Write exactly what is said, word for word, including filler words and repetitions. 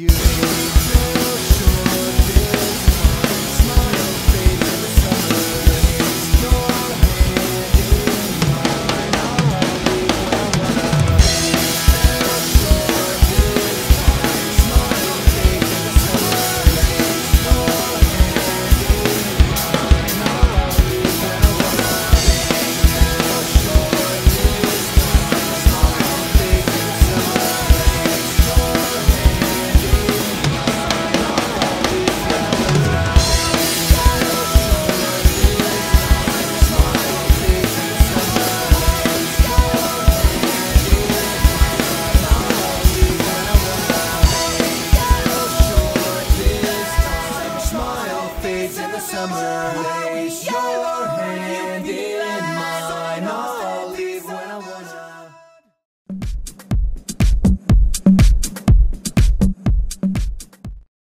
you. Fell short this time. Smile fades in the summer rains. Your hand in mine. I'll leave where I wanna be. Fell short this time. Smile fades in the summer rains. Your hand in mine. I'll leave where I wanna be. Fell short this time. Smile fades in the summer rains. Your hand in mine. I'll leave where I wanna be. Fell short this time. Smile fades in the summer rains. Your hand in mine. I'll leave where I wanna be. Fell short this time. Smile fades in the summer rains.